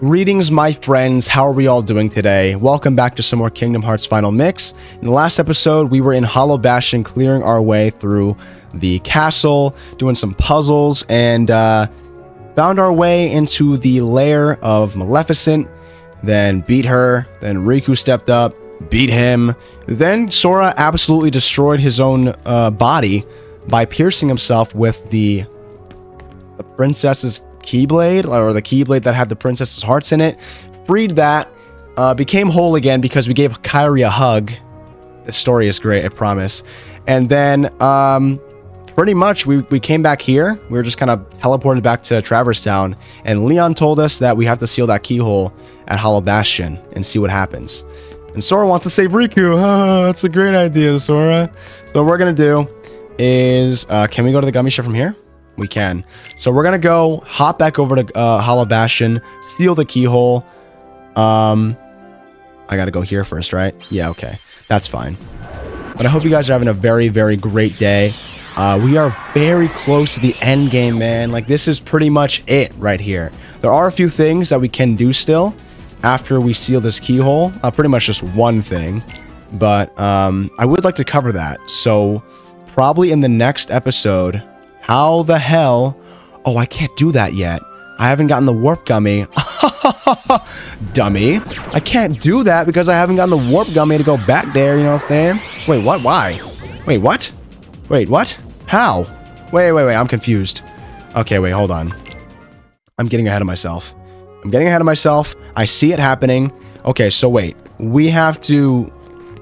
Greetings, my friends. How are we all doing today? Welcome back to some more Kingdom Hearts Final Mix. In the last episode, we were in Hollow Bastion clearing our way through the castle, doing some puzzles, and found our way into the lair of Maleficent, then beat her, then Riku stepped up, beat him, then Sora absolutely destroyed his own body by piercing himself with the princess's Keyblade, or the Keyblade that had the princess's hearts in it. Freed that, became whole again because we gave Kairi a hug. The story is great, I promise. And then pretty much we came back here. We were just kind of teleported back to Traverse Town, and Leon told us that we have to seal that keyhole at Hollow Bastion and see what happens. And Sora wants to save Riku. Oh, that's a great idea, Sora. So what we're gonna do is, can we go to the gummy ship from here? We can. So we're gonna go hop back over to Hollow Bastion, steal the keyhole. I gotta go here first, right? Yeah, okay, that's fine. But I hope you guys are having a very, very great day. We are very close to the end game, man. Like, this is pretty much it right here. There are a few things that we can do still after we seal this keyhole. Pretty much just one thing, but I would like to cover that. So probably in the next episode. How the hell? Oh, I can't do that yet. I haven't gotten the warp gummy. Dummy. I can't do that because I haven't gotten the warp gummy to go back there, you know what I'm saying? Wait, what? Why? Wait, what? Wait, what? How? Wait, I'm confused. Okay, wait, hold on. I'm getting ahead of myself. I see it happening. Okay, so wait. We have to...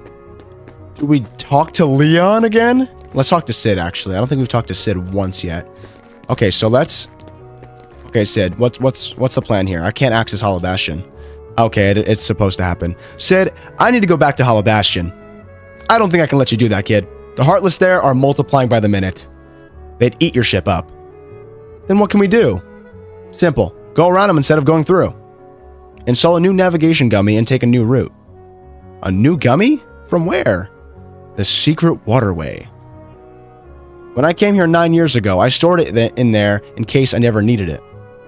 Do we talk to Leon again? Let's talk to Sid, actually. I don't think we've talked to Sid once yet. Okay, so let's... Okay, Sid, what's the plan here? I can't access Hollow Bastion. Okay, it's supposed to happen. Sid, I need to go back to Hollow Bastion. I don't think I can let you do that, kid. The Heartless there are multiplying by the minute. They'd eat your ship up. Then what can we do? Simple. Go around them instead of going through. Install a new navigation gummy and take a new route. A new gummy? From where? The Secret Waterway. When I came here 9 years ago, I stored it in there in case I never needed it.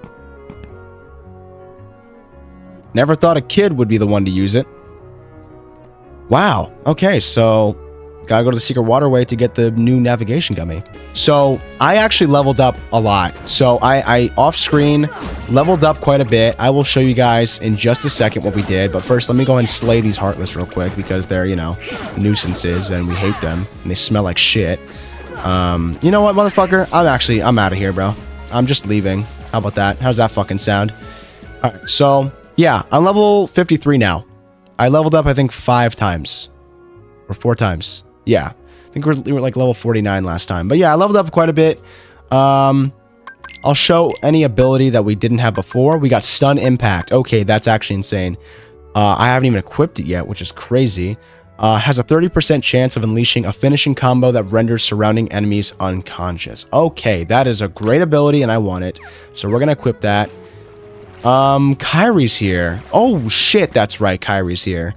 Never thought a kid would be the one to use it. Wow. Okay, so gotta go to the Secret Waterway to get the new navigation gummy. So I actually leveled up a lot. So I off screen leveled up quite a bit. I will show you guys in just a second what we did. But first, let me go ahead and slay these Heartless real quick because they're, you know, nuisances and we hate them and they smell like shit. You know what, motherfucker? I'm out of here, bro. I'm just leaving. How about that? How's that fucking sound? Alright, so, yeah, I'm level 53 now. I leveled up, I think, 5 times. Or 4 times. Yeah. I think we were like level 49 last time. But yeah, I leveled up quite a bit. I'll show any ability that we didn't have before. We got Stun Impact. Okay, that's actually insane. I haven't even equipped it yet, which is crazy. Has a 30% chance of unleashing a finishing combo that renders surrounding enemies unconscious. Okay, that is a great ability and I want it. So we're gonna equip that. Kairi's here. Oh shit, that's right, Kairi's here.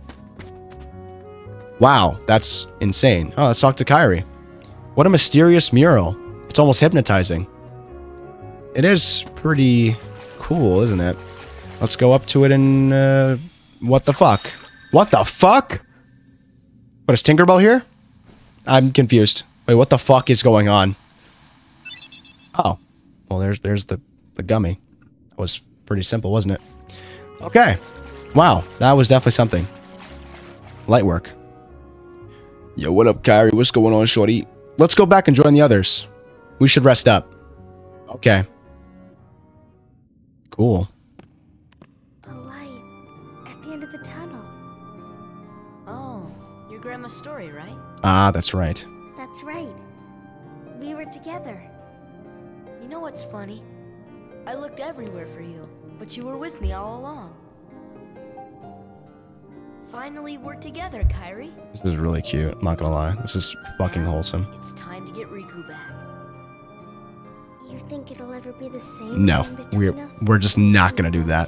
Wow, that's insane. Oh, let's talk to Kairi. What a mysterious mural. It's almost hypnotizing. It is pretty cool, isn't it? Let's go up to it and, what the fuck? What the fuck? What, is Tinkerbell here? I'm confused. Wait, what the fuck is going on? Oh. Well, there's the gummy. That was pretty simple, wasn't it? Okay. Wow, that was definitely something. Light work. Yo, what up, Kairi? What's going on, shorty? Let's go back and join the others. We should rest up. Okay. Cool. Grandma's story, right? Ah, that's right. That's right. We were together. You know what's funny? I looked everywhere for you, but you were with me all along. Finally, we're together, Kairi. This is really cute. I'm not gonna lie. This is fucking wholesome. It's time to get Riku back. You think it'll ever be the same? No, we're just not gonna do that.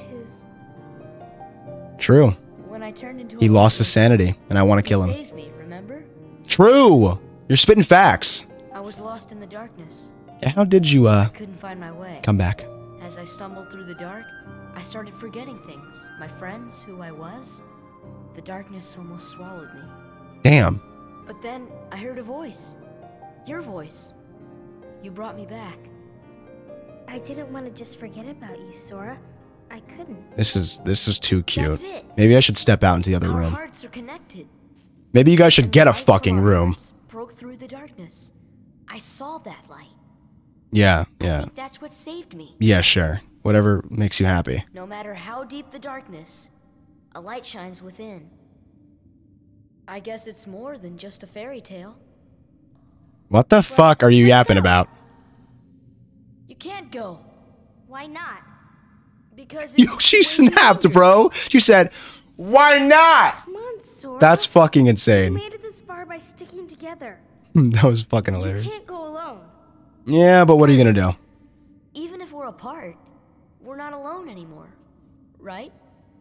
True. He lost his sanity, and I want to kill him. Saved me, remember? True! You're spitting facts. I was lost in the darkness. Yeah, how did you, I couldn't find my way. come back? As I stumbled through the dark, I started forgetting things. My friends, who I was. The darkness almost swallowed me. Damn. But then I heard a voice. Your voice. You brought me back. I didn't want to just forget about you, Sora. I couldn't. This is too cute. That's it. Maybe I should step out into the other Our room. hearts are connected. Maybe you guys should And get the a light from fucking our room. hearts broke through the darkness. I saw that light. Yeah, I yeah. think that's what saved me. Yeah, sure. Whatever makes you happy. No matter how deep the darkness, a light shines within. I guess it's more than just a fairy tale. What the fuck are you yapping about? You can't go. Why not? Because Yo, it's she way snapped, dangerous. bro. She said, "Why not?" Come on, Sora. That's fucking We insane. made it this far by sticking together. That was fucking You hilarious. can't go alone. Yeah, but what are you gonna do? Even if we're apart, we're not alone anymore. Right?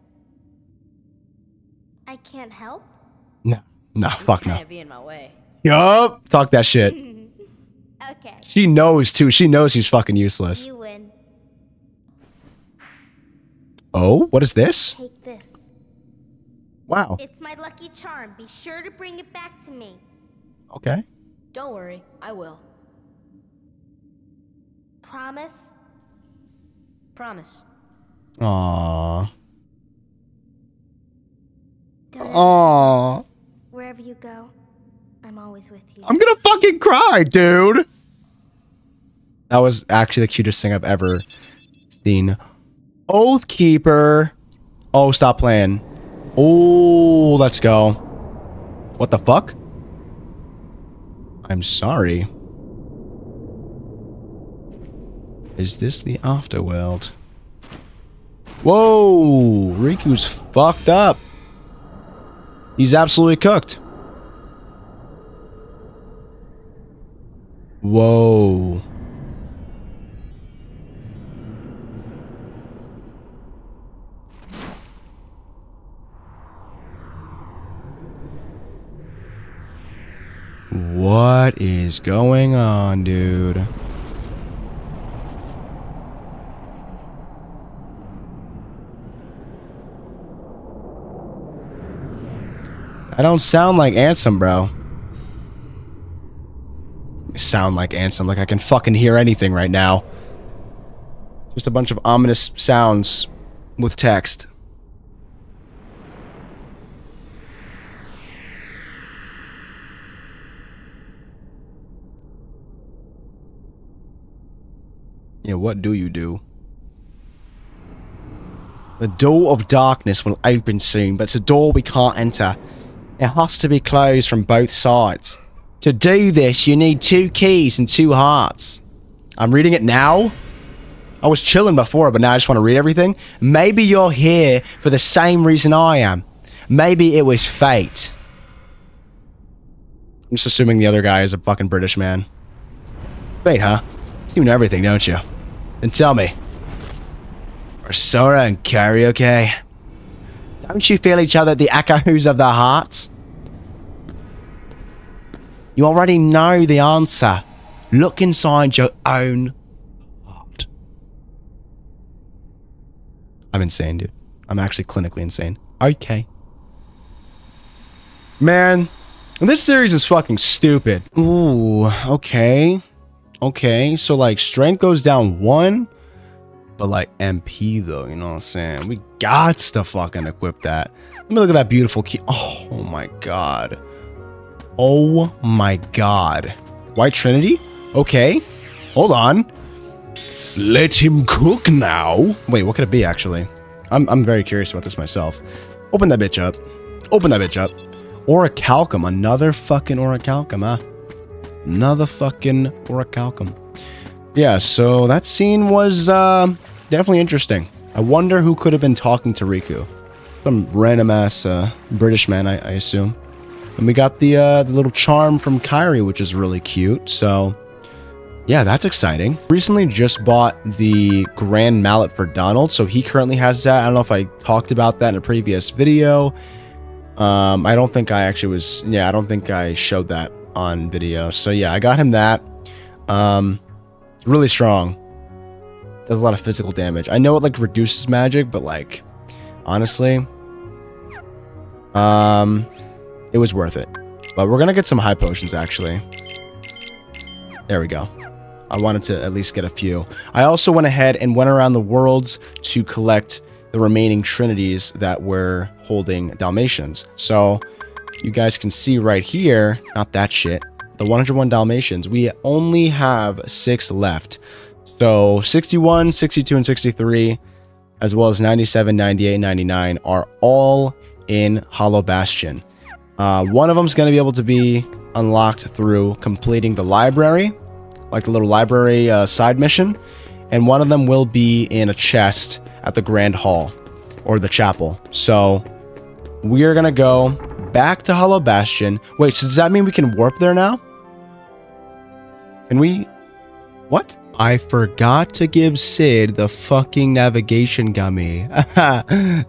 I can't help. No, no, fuck no. Kinda be in my way. Yup, talk that shit. Okay, She knows too. She knows he's fucking useless. you win. Oh, what is this? Take this. Wow. It's my lucky charm. Be sure to bring it back to me. Okay. Don't worry, I will. Promise? Promise. Aww. Don't Aww. Wherever you go, I'm always with you. I'm gonna fucking cry, dude. That was actually the cutest thing I've ever seen. Oathkeeper. Oh, stop playing. Oh, let's go. What the fuck? I'm sorry. Is this the afterworld? Whoa, Riku's fucked up. He's absolutely cooked. Whoa. What is going on, dude? I don't sound like Ansem, bro. I sound like Ansem, like I can fucking hear anything right now. Just a bunch of ominous sounds with text. Yeah, what do you do? The door of darkness will open soon, but it's a door we can't enter. It has to be closed from both sides. To do this, you need 2 keys and 2 hearts. I'm reading it now. I was chilling before, but now I just want to read everything. Maybe you're here for the same reason I am. Maybe it was fate. I'm just assuming the other guy is a fucking British man. Fate, huh? You know everything, don't you? Then tell me. Are Sora and Kairi okay? Don't you feel each other at the echoes of their hearts? You already know the answer. Look inside your own heart. I'm insane, dude. I'm actually clinically insane. Okay. Man, this series is fucking stupid. Ooh, okay. Okay, so like strength goes down 1, but like MP though, you know what I'm saying? We got to fucking equip that. Let me look at that beautiful key. Oh my god. Oh my god. White Trinity? Okay. Hold on. Let him cook now. Wait, what could it be actually? I'm very curious about this myself. Open that bitch up. Open that bitch up. Orichalcum. Another fucking Orichalcum, huh? Another fucking Orichalcum. Yeah, so that scene was definitely interesting. I wonder who could have been talking to Riku. Some random ass British man, I assume. And we got the little charm from Kairi, which is really cute. So, yeah, that's exciting. Recently just bought the Grand Mallet for Donald, so he currently has that. I don't know if I talked about that in a previous video. I don't think I actually was... Yeah, I don't think I showed that on video. So, yeah, I got him that. It's really strong. does a lot of physical damage. I know it like reduces magic, but like honestly, it was worth it. But we're gonna get some high potions actually. There we go. I wanted to at least get a few. I also went ahead and went around the worlds to collect the remaining trinities that were holding Dalmatians. So you guys can see right here, not that shit, the 101 Dalmatians. We only have 6 left. So 61, 62, and 63, as well as 97, 98, 99 are all in Hollow Bastion. One of them is going to be able to be unlocked through completing the library, like the little library side mission, and one of them will be in a chest at the Grand Hall, or the chapel. So we are going to go back to Hollow Bastion. Wait, so does that mean we can warp there now? Can we? What? I forgot to give Sid the fucking navigation gummy. I'm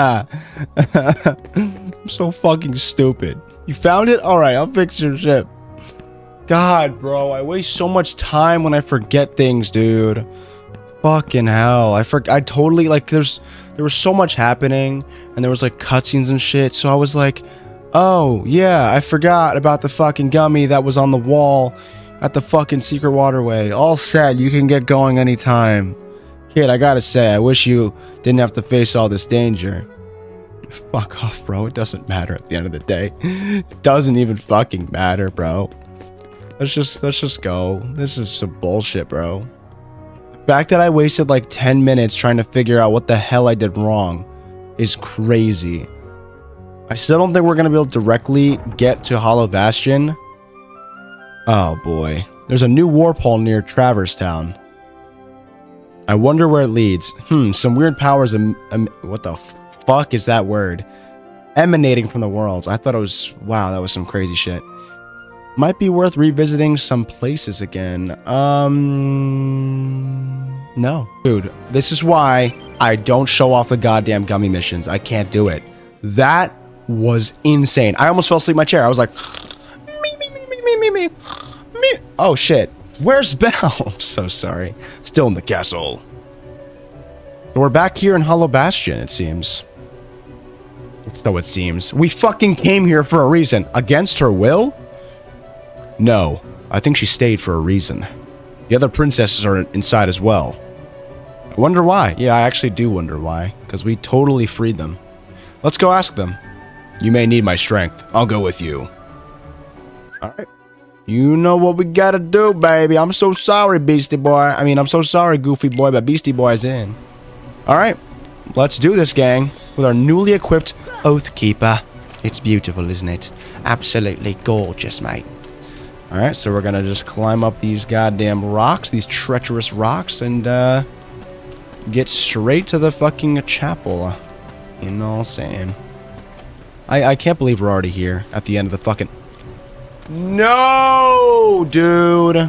so fucking stupid. You found it? Alright, I'll fix your ship. God, bro, I waste so much time when I forget things, dude. Fucking hell. I totally, like, there was so much happening, and there was, like, cutscenes and shit, so I was like, oh, yeah, I forgot about the fucking gummy that was on the wall at the fucking secret waterway. All set, you can get going anytime. Kid, I gotta say, I wish you didn't have to face all this danger. Fuck off, bro. It doesn't matter at the end of the day. It doesn't even fucking matter, bro. Let's just go. This is some bullshit, bro. The fact that I wasted like 10 minutes trying to figure out what the hell I did wrong is crazy. I still don't think we're gonna be able to directly get to Hollow Bastion. Oh boy. There's a new warp hole near Traverse Town. I wonder where it leads. Some weird powers what the fuck is that word? Emanating from the worlds. I thought it was... Wow, that was some crazy shit. Might be worth revisiting some places again. No. Dude, this is why I don't show off the goddamn gummy missions. I can't do it. That was insane. I almost fell asleep in my chair. I was like... Me. Oh, shit. Where's Belle? I'm so sorry. Still in the castle. So we're back here in Hollow Bastion, it seems. So it seems. We fucking came here for a reason. Against her will? No. I think she stayed for a reason. The other princesses are inside as well. I wonder why. Yeah, I actually do wonder why. Because we totally freed them. Let's go ask them. You may need my strength. I'll go with you. Alright. You know what we gotta do, baby. I'm so sorry, Beastie Boy. I mean, I'm so sorry, Goofy Boy, but Beastie Boy's in. Alright. Let's do this, gang. With our newly equipped Oathkeeper. It's beautiful, isn't it? Absolutely gorgeous, mate. Alright, so we're gonna just climb up these goddamn rocks, these treacherous rocks, and get straight to the fucking chapel. You know what I'm saying? I can't believe we're already here at the end of the fucking... No, dude.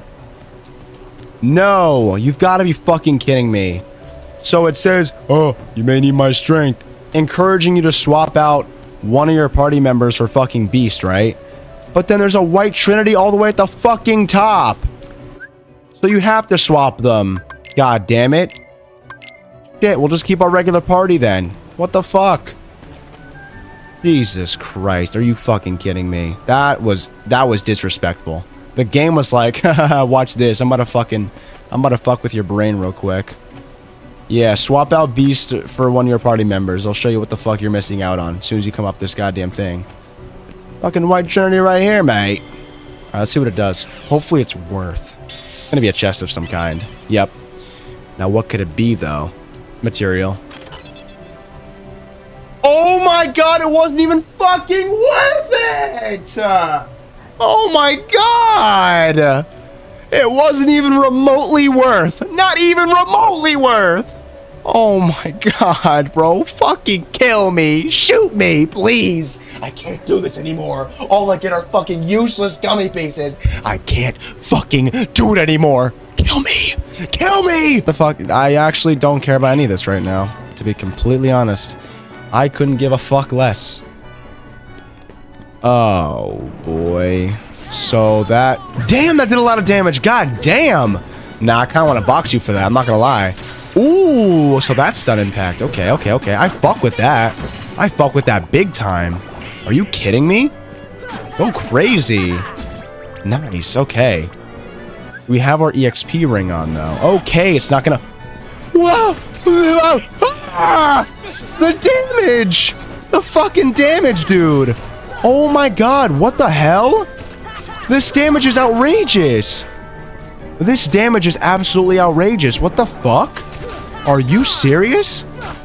No, you've got to be fucking kidding me. So it says, oh, you may need my strength, encouraging you to swap out one of your party members for fucking Beast, right? But then there's a white trinity all the way at the fucking top. So you have to swap them. God damn it. Shit, we'll just keep our regular party then. What the fuck? Jesus Christ, are you fucking kidding me? That was disrespectful. The game was like, haha, watch this. I'm about to fuck with your brain real quick. Yeah, swap out Beast for one of your party members. I'll show you what the fuck you're missing out on as soon as you come up this goddamn thing. Fucking white trinity right here, mate. Alright, let's see what it does. Hopefully it's worth. It's gonna be a chest of some kind. Yep. Now what could it be, though? Material. Oh my god, it wasn't even fucking worth it! Oh my god! It wasn't even remotely worth. Not even remotely worth! Oh my god, bro. Fucking kill me. Shoot me, please. I can't do this anymore. All I get are fucking useless gummy pieces. I can't fucking do it anymore. Kill me. Kill me! The fuck? I actually don't care about any of this right now, to be completely honest. I couldn't give a fuck less. Oh, boy. So that... Damn, that did a lot of damage. God damn! Nah, I kind of want to box you for that. I'm not going to lie. Ooh, so that's stun impact. Okay, okay, okay. I fuck with that. I fuck with that big time. Are you kidding me? Go crazy. Nice, okay. We have our EXP ring on, though. Okay, it's not going to... Whoa! Ah! The damage! The fucking damage, dude! Oh my god, what the hell? This damage is outrageous! This damage is absolutely outrageous. What the fuck? Are you serious?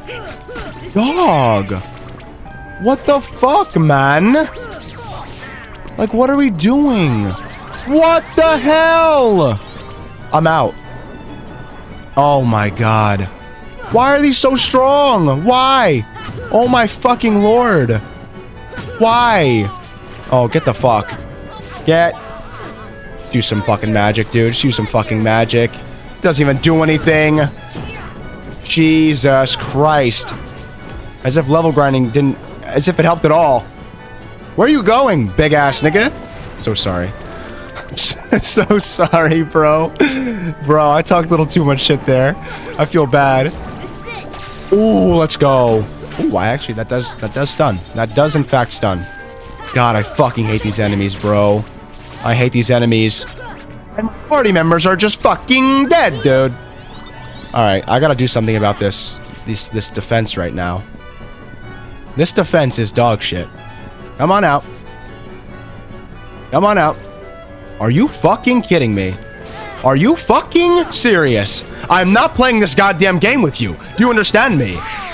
Dog! What the fuck, man? Like, what are we doing? What the hell? I'm out. Oh my god. Why are these so strong? Why? Oh my fucking lord. Why? Oh, get the fuck. Get. Do some fucking magic, dude. Just use some fucking magic. Doesn't even do anything. Jesus Christ. As if level grinding didn't... As if it helped at all. Where are you going, big ass nigga? So sorry. So sorry, bro. Bro, I talked a little too much shit there. I feel bad. Ooh, let's go. Ooh, actually, that does stun. That does, in fact, stun. God, I fucking hate these enemies, bro. I hate these enemies. And party members are just fucking dead, dude. Alright, I gotta do something about this defense right now. This defense is dog shit. Come on out. Come on out. Are you fucking kidding me? Are you fucking serious? I'm not playing this goddamn game with you. Do you understand me?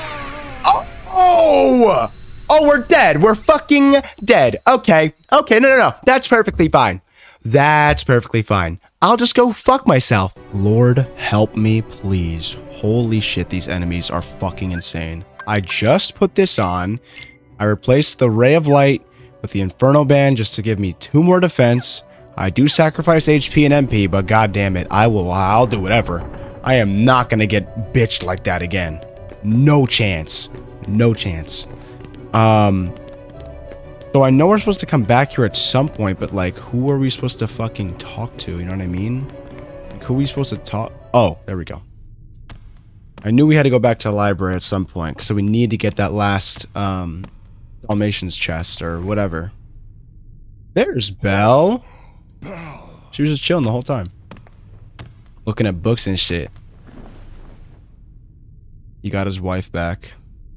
Oh, we're dead. We're fucking dead. Okay. Okay, no. That's perfectly fine. That's perfectly fine. I'll just go fuck myself. Lord, help me, please. Holy shit, these enemies are fucking insane. I just put this on. I replaced the Ray of Light with the Inferno Band just to give me 2 more defense. I do sacrifice HP and MP, but goddamn it, I'll do whatever. I am not gonna get bitched like that again. No chance. No chance. So I know we're supposed to come back here at some point, but like, who are we supposed to fucking talk to? You know what I mean? Like, who are we supposed to talk? Oh, there we go. I knew we had to go back to the library at some point, so we need to get that last, Dalmatian's chest, or whatever. There's Belle. She was just chilling the whole time. Looking at books and shit. He got his wife back.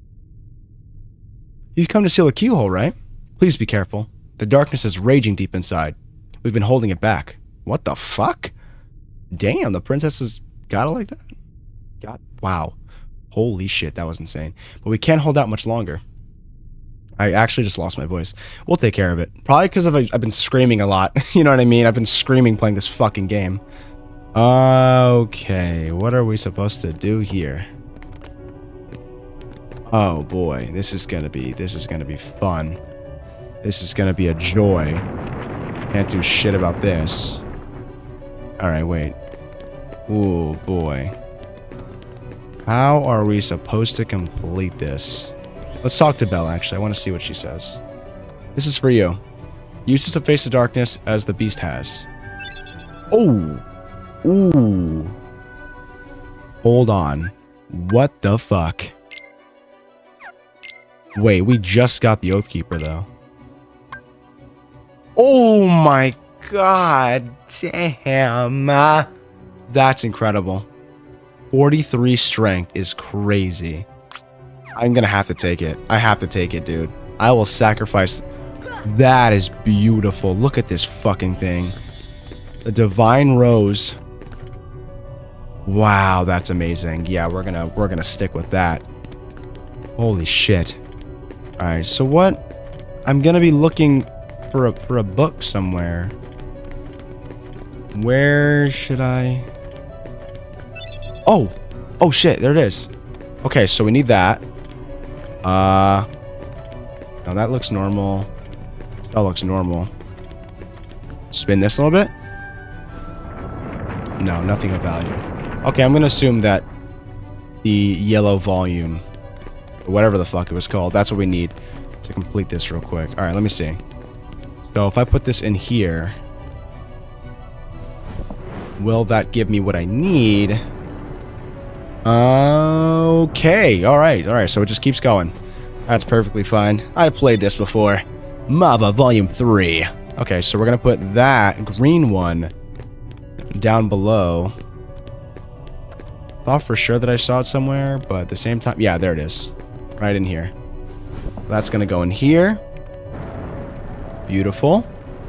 You've come to seal a keyhole, right? Please be careful. The darkness is raging deep inside. We've been holding it back. What the fuck? Damn, the princess has got it like that? God, wow. Holy shit, that was insane. But we can't hold out much longer. I actually just lost my voice. We'll take care of it. Probably because I've been screaming a lot. You know what I mean? I've been screaming playing this fucking game. Okay, what are we supposed to do here? Oh boy, this is gonna be fun. This is gonna be a joy. Can't do shit about this. Alright, wait. Ooh, boy. How are we supposed to complete this? Let's talk to Belle, actually. I want to see what she says. This is for you. Use this to face the darkness as the beast has. Oh! Ooh. Hold on. What the fuck? Wait, we just got the Oathkeeper, though. Oh my god. Damn. That's incredible. 43 strength is crazy. I'm gonna have to take it. I have to take it, dude. I will sacrifice. That is beautiful. Look at this fucking thing. The Divine Rose. Wow, that's amazing. Yeah, we're gonna stick with that. Holy shit. Alright, so what? I'm gonna be looking for a book somewhere. Where should I? Oh! Oh shit, there it is. Okay, so we need that. No, that looks normal. That looks normal. Spin this a little bit. No, nothing of value. Okay, I'm gonna assume that the yellow volume, whatever the fuck it was called, that's what we need to complete this real quick. Alright, let me see. So if I put this in here, Will that give me what I need? Okay. All right. So it just keeps going. That's perfectly fine. I've played this before. Mava Volume 3. Okay, so we're going to put that green one down below. Thought for sure that I saw it somewhere, but at the same time... Yeah, there it is. Right in here. That's going to go in here. Beautiful.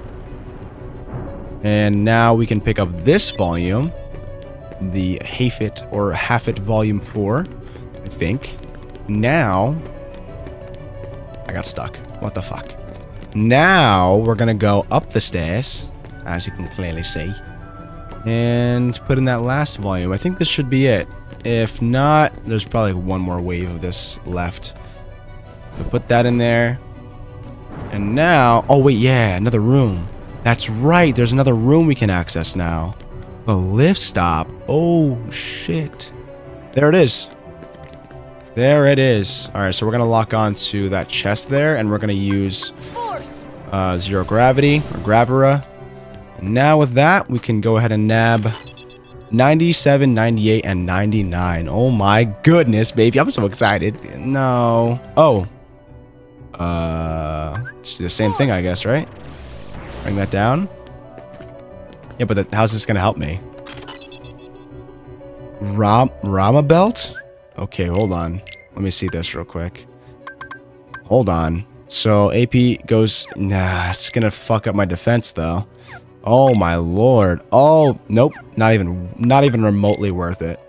And now we can pick up this volume. The Hafit or Hafit Volume 4, I think. Now... I got stuck. What the fuck? Now we're going to go up the stairs, as you can clearly see. And put in that last volume. I think this should be it. If not, there's probably one more wave of this left. So put that in there. And now... Oh, wait, yeah, another room. That's right, there's another room we can access now. The lift stop. Oh, shit. There it is. There it is. Alright, so we're going to lock on to that chest there, and we're going to use zero gravity, or Gravera. And now with that, we can go ahead and nab 97, 98, and 99. Oh my goodness, baby. I'm so excited. No. Oh. Just do the same thing, I guess, right? Bring that down. Yeah, but how's this going to help me? Rama belt? Okay, hold on. Let me see this real quick. Hold on. So AP goes... Nah, it's going to fuck up my defense, though. Oh, my lord. Oh, nope. Not even remotely worth it.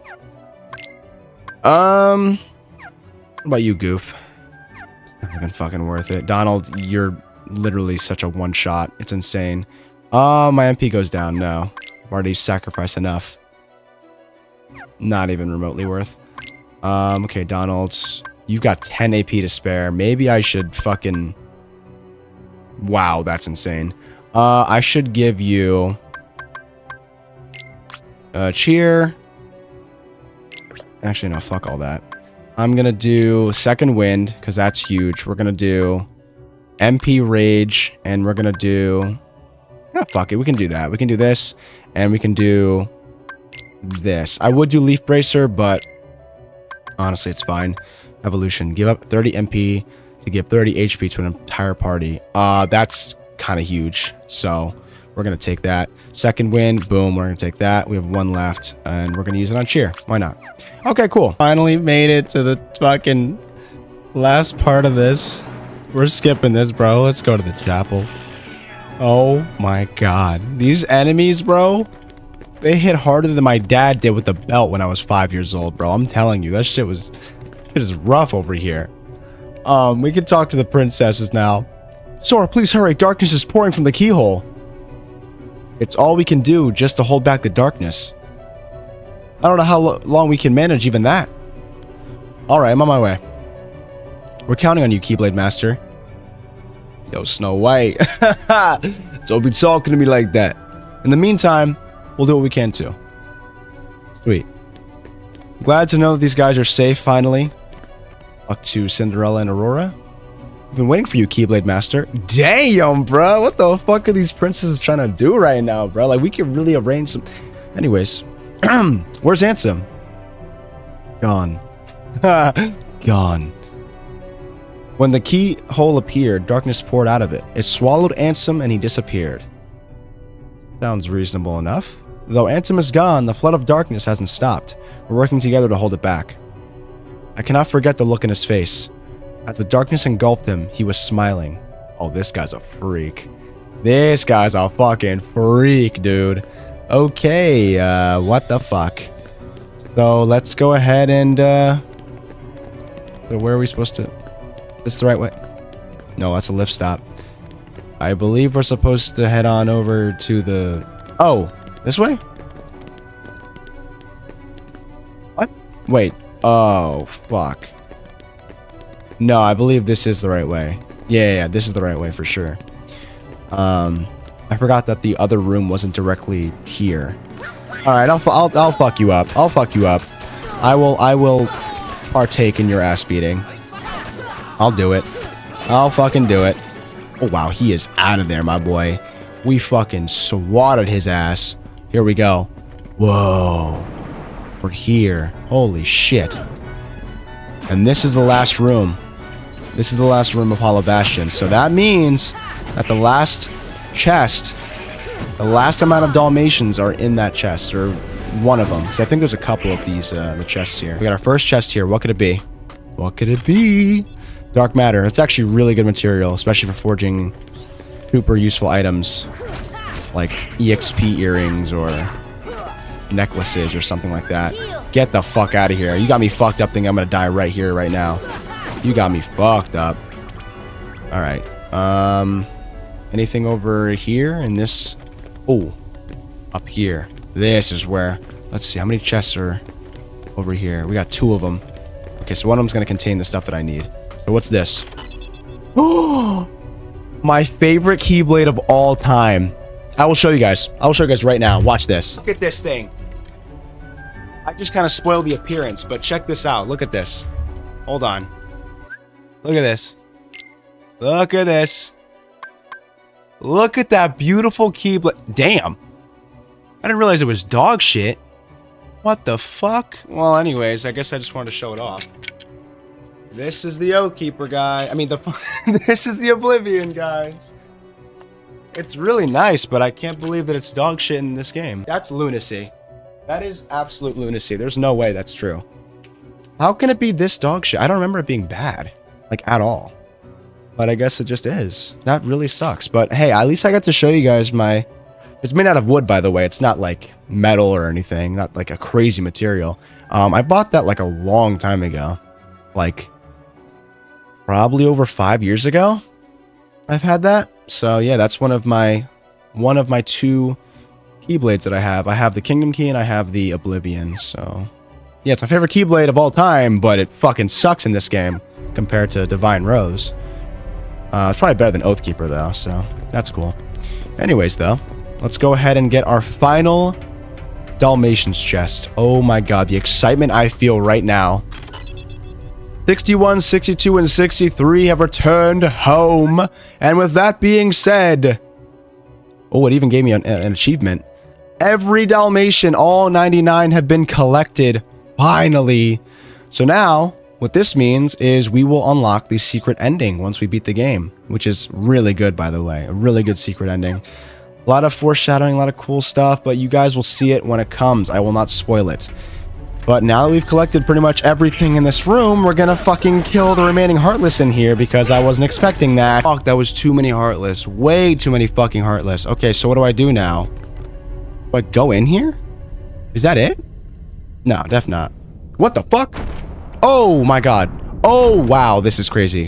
What about you, Goof? Not even fucking worth it. Donald, you're literally such a one-shot. It's insane. Oh, my MP goes down. No. I've already sacrificed enough. Not even remotely worth. Okay, Donald. You've got 10 AP to spare. Maybe I should fucking... Wow, that's insane. I should give you... cheer. Actually, no, fuck all that. I'm gonna do Second Wind, because that's huge. We're gonna do MP Rage, and we're gonna do... Oh, fuck it, we can do that. We can do this, and we can do this. I would do Leaf Bracer, but honestly, it's fine. Evolution. Give up 30 MP to give 30 HP to an entire party. That's kind of huge, so we're gonna take that. Second Wind, boom, we're gonna take that. We have one left, and we're gonna use it on cheer. Why not? Okay, cool. Finally made it to the fucking last part of this. We're skipping this, bro. Let's go to the chapel. Oh my god. These enemies, bro, they hit harder than my dad did with the belt when I was 5 years old, bro. I'm telling you, that shit is rough over here. We can talk to the princesses now. Sora, please hurry. Darkness is pouring from the keyhole. It's all we can do just to hold back the darkness. I don't know how long we can manage even that. Alright, I'm on my way. We're counting on you, Keyblade Master. Yo, Snow White. Don't be talking to me like that. In the meantime, we'll do what we can too. Sweet. Glad to know that these guys are safe finally. Talk to Cinderella and Aurora. I've been waiting for you, Keyblade Master. Damn, bro. What the fuck are these princesses trying to do right now, bro? Like, we could really arrange some... Anyways. Where's Ansem? Gone. Gone. When the keyhole appeared, darkness poured out of it. It swallowed Ansem and he disappeared. Sounds reasonable enough. Though Ansem is gone, the flood of darkness hasn't stopped. We're working together to hold it back. I cannot forget the look in his face. As the darkness engulfed him, he was smiling. Oh, this guy's a freak. This guy's a fucking freak, dude. Okay, what the fuck? So, let's go ahead and, so where are we supposed to... Is this the right way? No, that's a lift stop. I believe we're supposed to head on over to the... Oh, this way? What? Wait. Oh, fuck. No, I believe this is the right way. Yeah, this is the right way for sure. I forgot that the other room wasn't directly here. All right, I'll fuck you up. I'll fuck you up. I will partake in your ass beating. I'll do it. I'll fucking do it. Oh wow, he is out of there, my boy. We fucking swatted his ass. Here we go. Whoa. We're here. Holy shit. And this is the last room. This is the last room of Hollow Bastion. So that means that the last chest, the last amount of Dalmatians are in that chest, or one of them. Because I think there's a couple of these, the chests here. We got our first chest here. What could it be? What could it be? Dark matter. It's actually really good material, especially for forging super useful items like EXP earrings or necklaces or something like that. Get the fuck out of here. You got me fucked up thinking I'm gonna die right here, right now. You got me fucked up. Alright. Anything over here in this? Oh, up here. This is where, let's see, how many chests are over here? We got 2 of them. Okay, so one of them's gonna contain the stuff that I need. So what's this? Oh, my favorite Keyblade of all time. I will show you guys. I will show you guys right now. Watch this. Look at this thing. I just kind of spoiled the appearance, but check this out. Look at this. Hold on. Look at this. Look at this. Look at that beautiful Keyblade. Damn. I didn't realize it was dog shit. What the fuck? Well, anyways, I guess I just wanted to show it off. This is the Oathkeeper guy. I mean, this is the Oblivion, guys. It's really nice, but I can't believe that it's dog shit in this game. That's lunacy. That is absolute lunacy. There's no way that's true. How can it be this dog shit? I don't remember it being bad. Like, at all. But I guess it just is. That really sucks. But hey, at least I got to show you guys my... It's made out of wood, by the way. It's not like metal or anything. Not like a crazy material. I bought that like a long time ago. Like, probably over 5 years ago. I've had that. So yeah, that's one of my 2 Keyblades that I have. I have the Kingdom Key and I have the Oblivion. So yeah, it's my favorite Keyblade of all time, but it fucking sucks in this game compared to Divine Rose. It's probably better than Oathkeeper though, so that's cool. Anyways though, let's go ahead and get our final Dalmatians chest. Oh my god, the excitement I feel right now. 61, 62, and 63 have returned home. And with that being said... Oh, it even gave me an achievement. Every Dalmatian, all 99, have been collected. Finally. So now, what this means is we will unlock the secret ending once we beat the game. Which is really good, by the way. A really good secret ending. A lot of foreshadowing, a lot of cool stuff, but you guys will see it when it comes. I will not spoil it. But now that we've collected pretty much everything in this room, we're gonna fucking kill the remaining Heartless in here because I wasn't expecting that. Fuck, that was too many Heartless. Way too many fucking Heartless. Okay, so what do I do now? Do I go in here? Is that it? No, def not. What the fuck? Oh my god. Oh wow, this is crazy.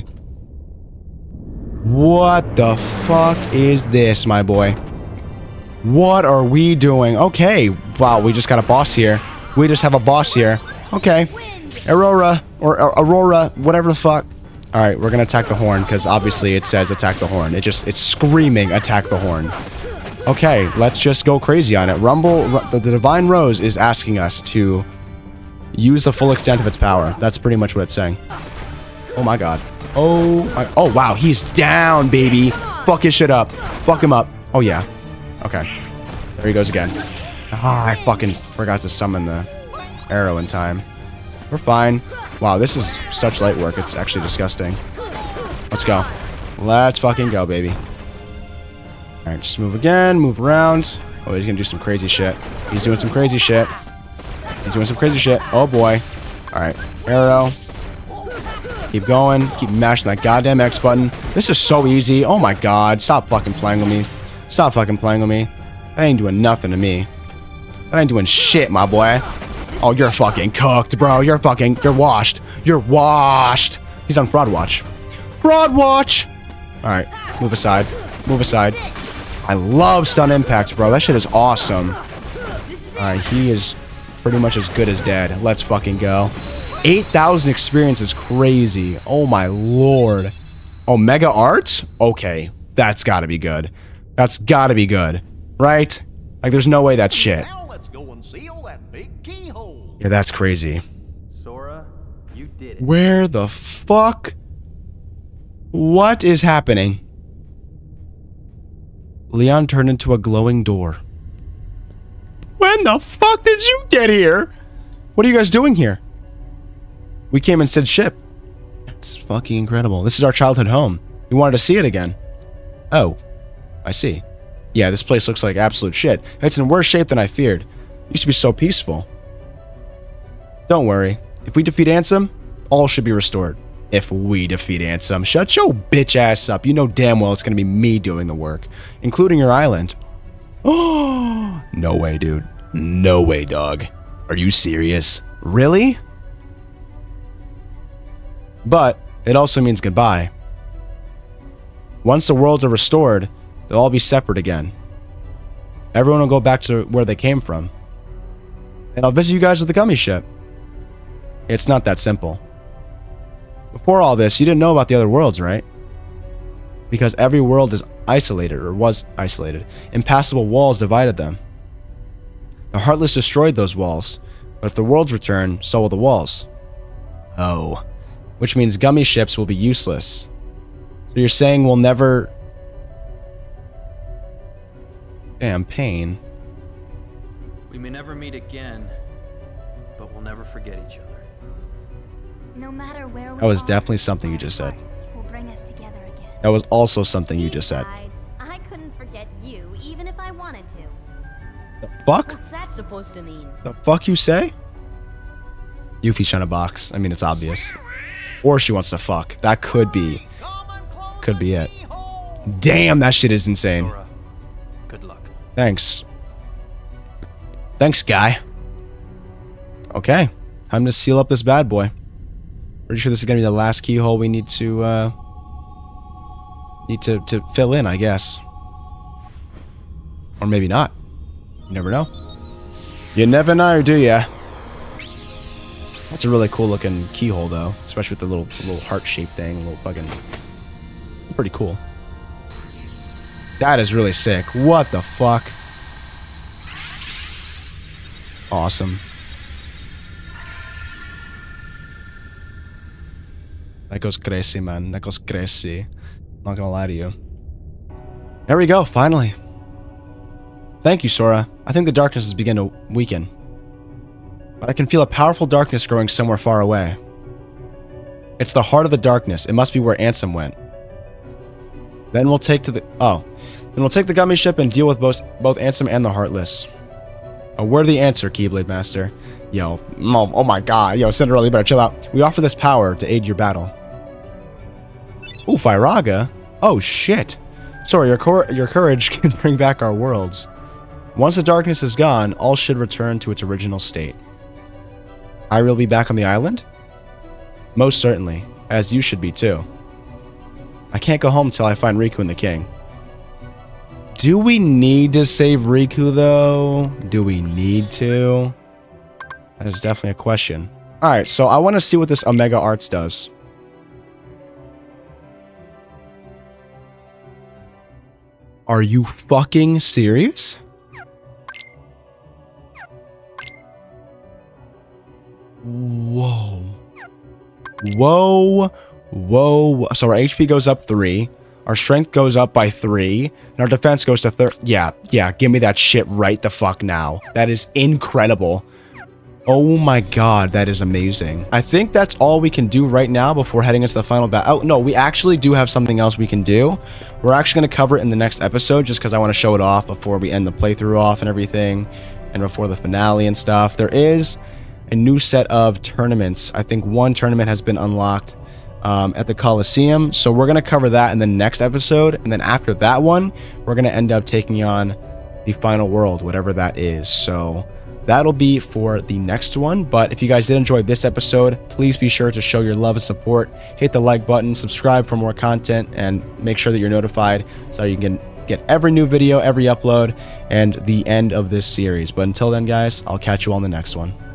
What the fuck is this, my boy? What are we doing? Okay, wow, we just got a boss here. We just have a boss here. Okay. Aurora, or Aurora, whatever the fuck. Alright, we're gonna attack the horn, because obviously it says attack the horn. It's screaming attack the horn. Okay, let's just go crazy on it. Rumble, the Divine Rose is asking us to use the full extent of its power. That's pretty much what it's saying. Oh my god. Oh wow, he's down, baby. Fuck his shit up. Fuck him up. Oh yeah. Okay. There he goes again. Ah, I fucking forgot to summon the arrow in time. We're fine. Wow, this is such light work. It's actually disgusting. Let's go. Let's fucking go, baby. Alright, just move again. Move around. Oh, he's gonna do some crazy shit. He's doing some crazy shit. He's doing some crazy shit. Oh, boy. Alright. Arrow. Keep going. Keep mashing that goddamn X button. This is so easy. Oh, my God. Stop fucking playing with me. Stop fucking playing with me. That ain't doing nothing to me. That ain't doing shit, my boy. Oh, you're fucking cooked, bro. You're washed. You're washed. He's on Fraud Watch. Fraud Watch! Alright, move aside. Move aside. I love stun impacts, bro. That shit is awesome. Alright, he is pretty much as good as dead. Let's fucking go. 8,000 experience is crazy. Oh my lord. Oh, Mega Arts? Okay, that's gotta be good. That's gotta be good. Right? Like, there's no way that's shit. Yeah, that's crazy. Sora, you did it. Where the fuck? What is happening? Leon turned into a glowing door. Where When the fuck did you get here? What are you guys doing here? We came in Sid's ship. It's fucking incredible. This is our childhood home. We wanted to see it again. Oh, I see. Yeah, this place looks like absolute shit. It's in worse shape than I feared. It used to be so peaceful. Don't worry. If we defeat Ansem, all should be restored. If we defeat Ansem, shut your bitch ass up. You know damn well it's gonna be me doing the work, including your island. Oh, no way, dude. No way, dog. Are you serious? Really? But it also means goodbye. Once the worlds are restored, they'll all be separate again. Everyone will go back to where they came from. And I'll visit you guys with the gummy ship. It's not that simple. Before all this, you didn't know about the other worlds, right? Because every world is isolated, or was isolated. Impassable walls divided them. The Heartless destroyed those walls, but if the worlds return, so will the walls. Oh. Which means gummy ships will be useless. So you're saying we'll never... Damn, pain. We may never meet again, but we'll never forget each other. No matter where we That was are, definitely something you just said. hearts will bring us together again. That was also something you just said. Besides, I couldn't forget you, even if I wanted to. The fuck? What's that supposed to mean? The fuck you say? Yuffie's trying to box. I mean, it's obvious. Or she wants to fuck. That could be. Could be it. Damn, that shit is insane. Sora, good luck. Thanks. Thanks, guy. Okay. Time to seal up this bad boy. Pretty sure this is gonna be the last keyhole we need to fill in, I guess. Or maybe not. You never know. You never know, do ya? That's a really cool looking keyhole, though. Especially with the little heart-shaped thing. Little fucking... Pretty cool. That is really sick. What the fuck? Awesome. That goes crazy, man. That goes crazy. Not gonna lie to you. There we go, finally. Thank you, Sora. I think the darkness is beginning to weaken. But I can feel a powerful darkness growing somewhere far away. It's the heart of the darkness. It must be where Ansem went. Then we'll take the gummy ship and deal with both Ansem and the Heartless. A worthy answer, Keyblade Master. Yo, oh my god. Yo, Cinderella, you better chill out. We offer this power to aid your battle. Ooh, Firaga? Oh, shit. Sorry, your courage can bring back our worlds. Once the darkness is gone, all should return to its original state. I will be back on the island? Most certainly, as you should be too. I can't go home till I find Riku and the king. Do we need to save Riku, though? Do we need to? That is definitely a question. Alright, so I want to see what this Omega Arts does. Are you fucking serious? Whoa. Whoa. Whoa. So our HP goes up 3. Our strength goes up by 3. And our defense goes to 30. Yeah. Give me that shit right the fuck now. That is incredible. Oh my god, that is amazing. I think that's all we can do right now before heading into the final battle. Oh, no, we actually do have something else we can do. We're actually going to cover it in the next episode just because I want to show it off before we end the playthrough off and everything. And before the finale and stuff. There is a new set of tournaments. I think one tournament has been unlocked at the Coliseum. So we're going to cover that in the next episode. And then after that one, we're going to end up taking on the final world, whatever that is. So that'll be for the next one. But if you guys did enjoy this episode, please be sure to show your love and support. Hit the like button, subscribe for more content, and make sure that you're notified so you can get every new video, every upload, and the end of this series. But until then, guys, I'll catch you on the next one.